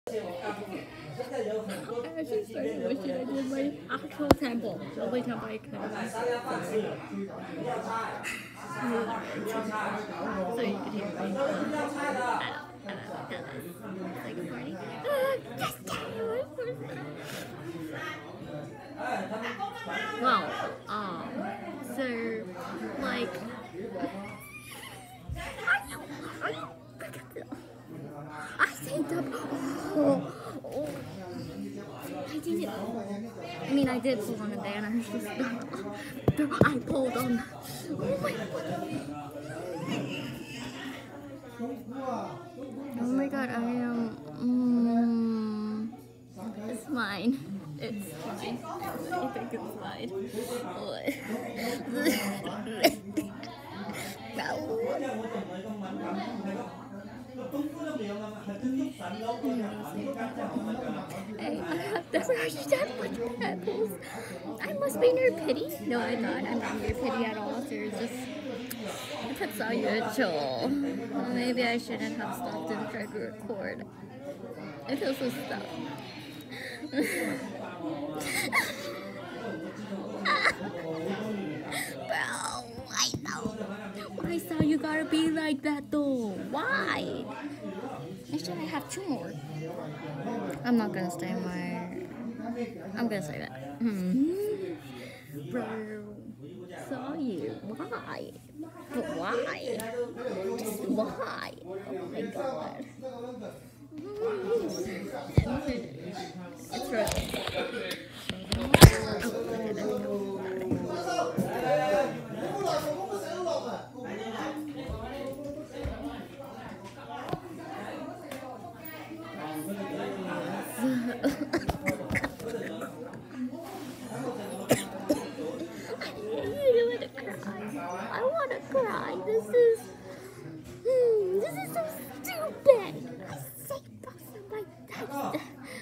I actually started wishing I did my actual temple. The only temple I could. So you could hear me. Say good morning. Well, so, like, I saved up. I did it. I mean, I did pull on a day, and I was just. I pulled on. Oh my god. Oh my god, I am. It's mine. It's fine. I think it's fine. Hey, I have never understood much apples. I must be near pity. No, I'm not. I'm not near pity at all. So it's just. That's all your chill. Well, maybe I shouldn't have stopped and tried to record. I feel so stuck. Bro, I know. Why Saw you gotta be like that though? Why? Actually, I have two more. I'm not gonna say my. I'm gonna say that. Bro, Saw you. Why? But why? Just why? Oh my god. It's Frozen. I want to cry. This is so stupid. I saved those in my text.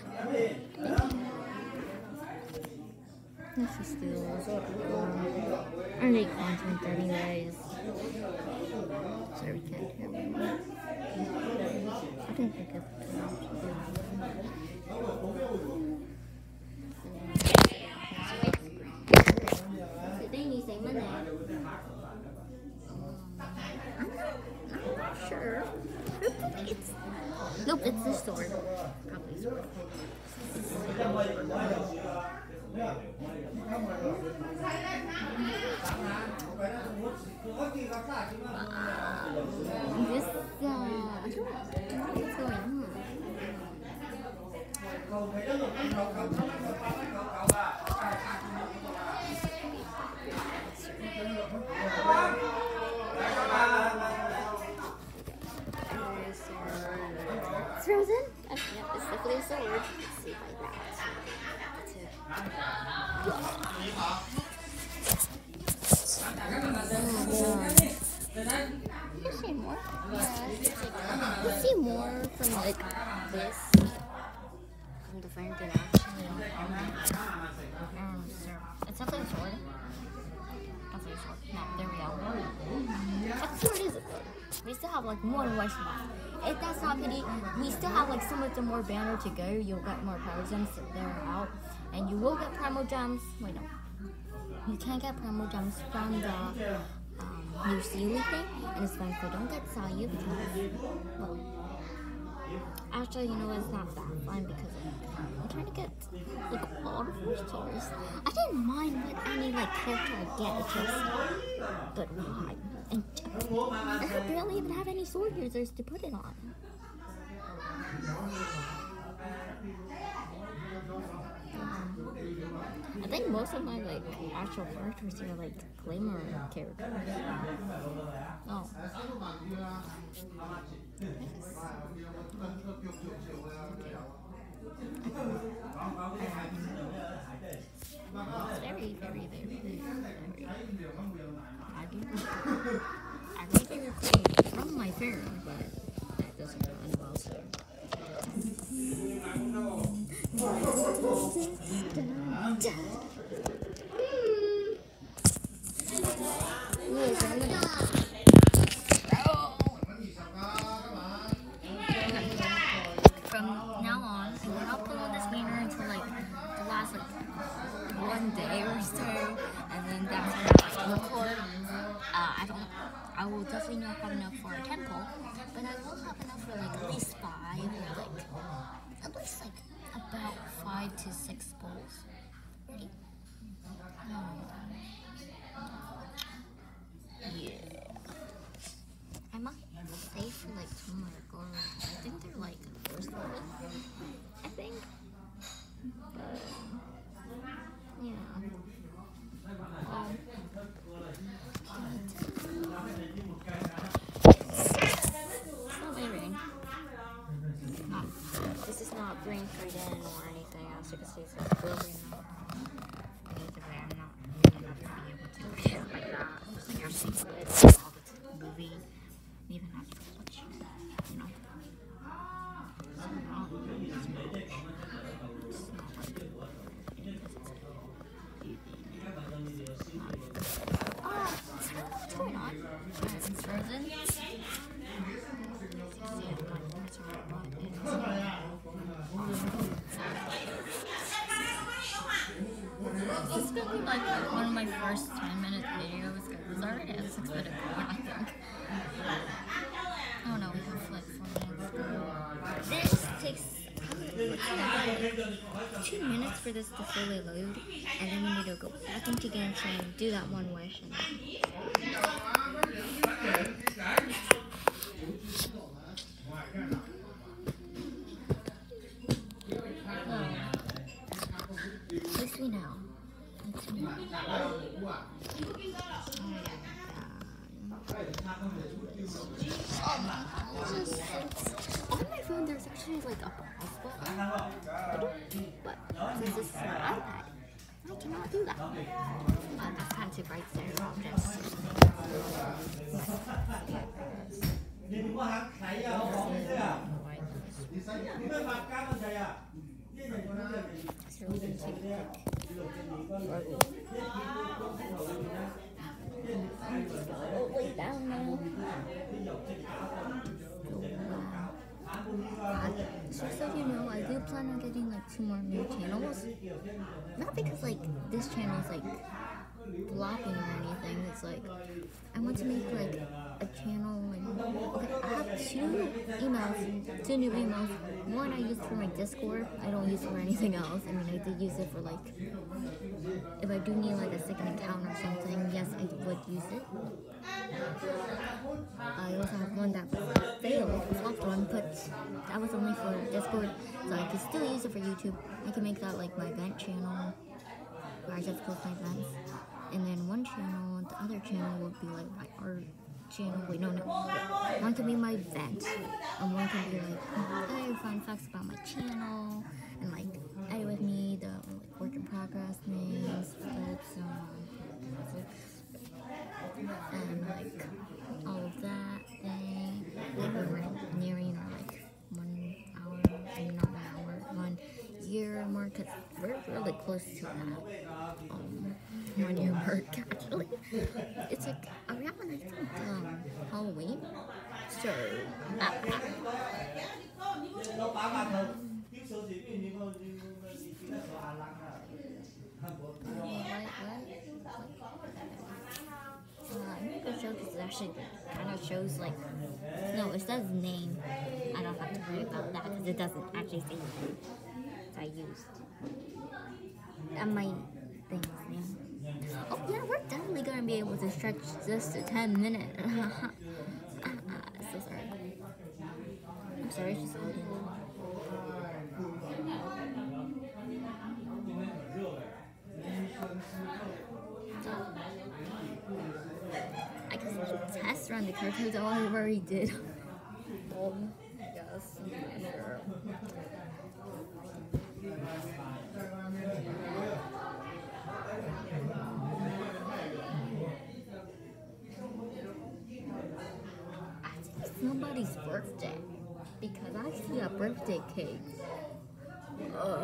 This is still. I need content anyways. Sorry, can't hear me. I didn't think of it. I'm not sure. Nope, it's the sword. Probably sword. This, I don't know what's going on. It's Frozen? Yep, it's definitely a sword. Let's see if I grab it. That's it. You see more? Yeah, you see more from like this. From the front than actually it's definitely a sword. Definitely a sword. No, there we go. What sword is it? We still have like one question left. If that's not pity, we still have like so much more banner to go. You'll get more power gems if they're out. And you will get primal gems. Wait, no. You can't get primal gems from the new Sayu thing. And it's fine if I don't get Sayu because, well, actually, you know, it's not that fun because I'm trying to get like all the 4 stars. I didn't mind what any like character I get, it's just, but why? And I barely even have any sword users to put it on. I think most of my like actual characters are like glamour characters. Oh. It's very, very, very, very, very. I really recording from my phone, but that doesn't run well, so. From now on, on. I will not put on this banner until like the last like 1 day or so, and then that's when I record. I will definitely not have enough for a temple, but I will have enough for like at least 5 or like at least like about 5 to 6 bowls. Ready? Yeah. I might save for like tomorrow. I think they're like first level. I think. Yeah. This is not green fruit in or anything else. You can see it's really not. Either way, I'm not gonna be able to read it like that. Like I've seen all the movie, even after watching it, you know. What's going on? It's frozen. This is gonna be like one of my first 10-minute videos because it's already at 6 minutes going, I think. Oh no, we have like 4 minutes. This takes like 2 minutes for this to fully load, and then we need to go back into Genshin and do that one wish. At least we know. On my phone, there's actually like a pause button, but since this is an iPad, I cannot do that. That's kind of too bright there. It's really too thick. Lay down now. Just so you know, I do plan on getting like 2 more new channels. Not because like this channel is like flopping or anything. It's like I want to make like a channel like okay, I have 2 emails, 2 new emails. One I use for my Discord. I don't use it for anything else. I mean I did use it for like if I do need like a second account or something, yes I would use it. I also have one that failed, flopped one, but that was only for Discord, so I could still use it for YouTube. I can make that like my event channel, where I just post my events. And then one channel, the other channel would be like my art channel. Wait, no. One could be my event, and one could be like, hey, fun facts about my channel, and like edit with me, the like, work in progress names, clips, and like all of that thing. Like we're nearing our like 1 hour, I mean not 1 hour, 1 year mark, because we're really close to that 1 year mark actually. It's like around I think Halloween. So I'm gonna go show because it actually kind of shows like, no, it says name. I don't have to worry about that because it doesn't actually say name. I used. And my thing's name. Oh yeah, we're definitely gonna be able to stretch this to 10 minutes. So sorry. I'm sorry, it's just loading. I guess we should test run the characters all I already did. I guess. Sure. I think it's somebody's birthday because I see a birthday cake. Yeah,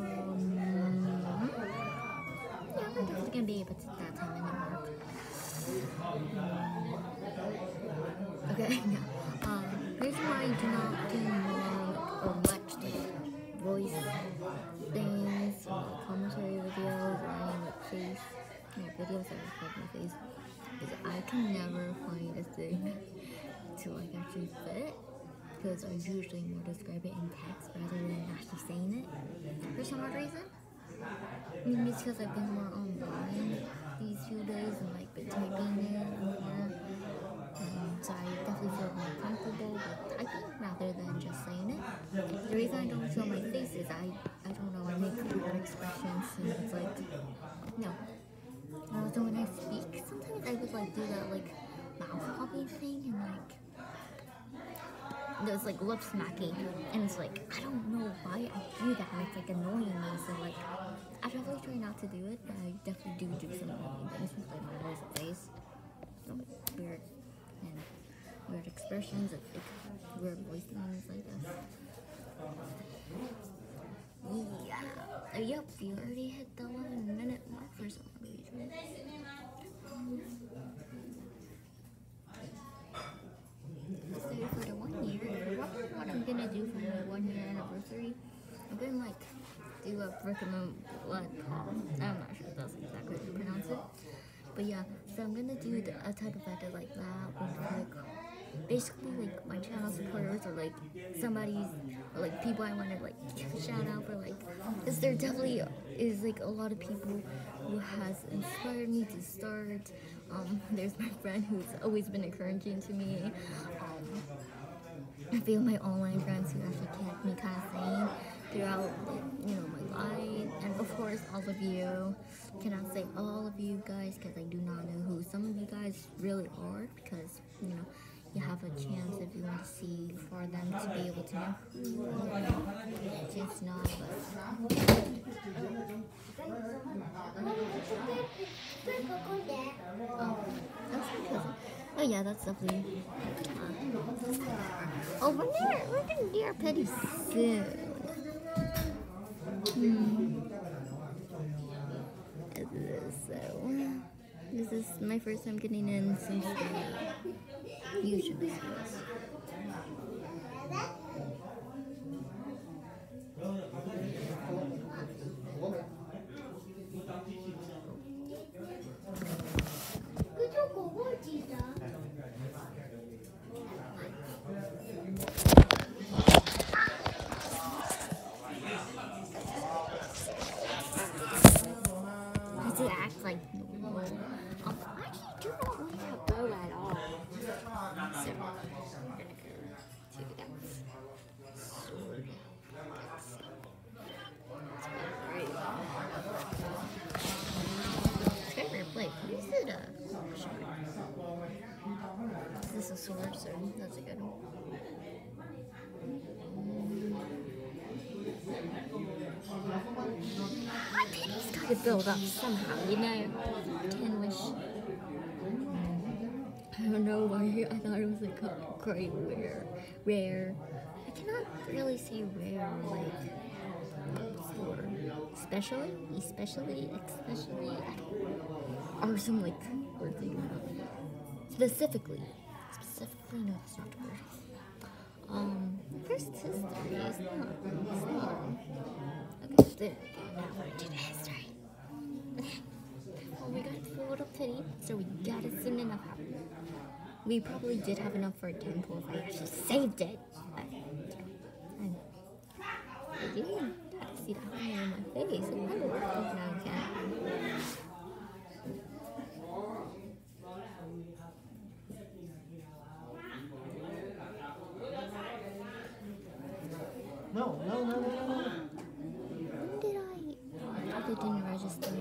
we're definitely gonna be able to hit that 10-minute mark. Okay, yeah. Reason why I do not do more or much voice things, or like commentary videos, or any like face, videos that record my face. Because I can never find a thing to like actually fit. Because I usually more describe it in text rather than actually saying it for some odd reason. Maybe it's because I've been more online these few days and like been typing it more. So I definitely feel more comfortable with typing rather than just saying it. The reason I don't show my face is I don't know, I make weird expressions and it's like, no. So when I speak, sometimes I would like do that like mouth popping thing and like there's like lip smacking and it's like I don't know why I do that and it's like annoying me, so like I definitely try not to do it, but I definitely do some annoying things with like my voice and face. Weird and weird expressions and like weird voice names like this. Yeah. Yep, you already hit the 11-minute mark for some reason. So for the 1 year, probably what I'm gonna do for my 1 year anniversary, I'm gonna like do a recommend blood call. I'm not sure if that's exactly how to pronounce it. But yeah, so I'm gonna do a type of edit like that with like basically like my channel supporters or like somebody's or like people I want to like shout out for like, because there definitely is like a lot of people who has inspired me to start. There's my friend who's always been encouraging to me. I feel my online friends who actually kept me kind of sane throughout, my life, and of course all of you. Cannot say all of you guys because I do not know who some of you guys really are, because you have a chance if you want to see for them to be able to know who you are. Just not, but that's my cousin. Oh yeah, that's definitely. We're gonna do our petty soon. So, this is my first time getting in since the YouTube series. Does it act like normal? Actually, do not want that bow at all. So, favorite plate. Is it a sword? Is this a sword? So that's a good one. My penny's gotta build up somehow, 10 wish. I don't know why I thought it was like a great rare. I cannot really say rare, like especially, or some like word thing. Specifically, no, that's not the word. First history is not. Okay, there. Now we're to the history. Well, we got the little pity, so we got it soon enough. We probably did have enough for a temple if I actually saved it. I didn't have to see that hanging in my face. It kind of worked, now I can't. No. When did I probably didn't register.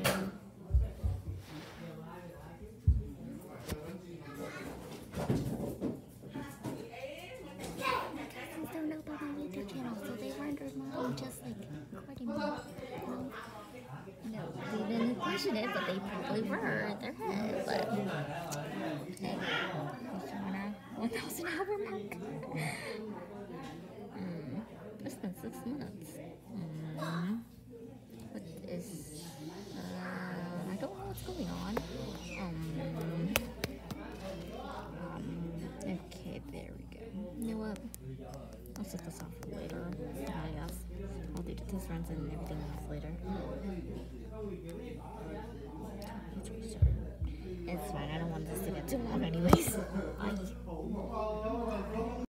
Don't know about my YouTube channel, so they wondered why just like recording me. No, they didn't question it, but they probably were in their head. But hey, 1,000 hour mark. It's been 6 minutes. What is? I don't know what's going on. Okay, there we go. You know what? I'll set this off for later. Yes, I'll do This runs and everything else later. Let's restart. It's fine. I don't want this to get too long, anyways. Bye.